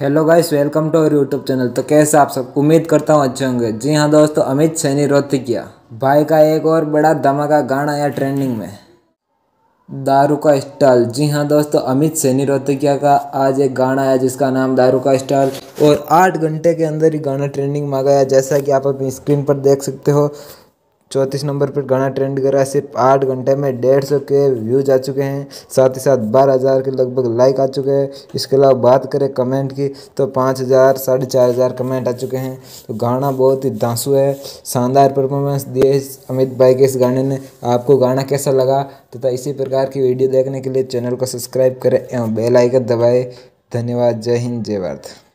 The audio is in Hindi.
Hello guys, welcome to our YouTube channel. तो कैसे आप सब, उम्मीद करता हूँ अच्छे होंगे। जी हाँ दोस्तों, अमित सैनी रोहतकिया भाई का एक और बड़ा धमाका गाना आया ट्रेंडिंग में, दारू का स्टाइल। जी हाँ दोस्तों, अमित सैनी रोहतकिया का आज एक गाना आया जिसका नाम दारू का स्टाइल, और 8 घंटे के अंदर ही गाना ट्रेंडिंग में आ गया। जैसा कि आप अपनी स्क्रीन पर देख सकते हो, 34 नंबर पर गाना ट्रेंड कर रहा है। सिर्फ 8 घंटे में 150 के व्यूज आ चुके हैं, साथ ही साथ 12,000 के लगभग लाइक आ चुके हैं। इसके अलावा बात करें कमेंट की तो 5,000 4,500 कमेंट आ चुके हैं। तो गाना बहुत ही धांसू है, शानदार परफॉर्मेंस दिए इस अमित भाई के इस गाने ने। आपको गाना कैसा लगा तथा इसी प्रकार की वीडियो देखने के लिए चैनल को सब्सक्राइब करें एवं बेल आइकन दबाएं। धन्यवाद। जय हिंद, जय भारत।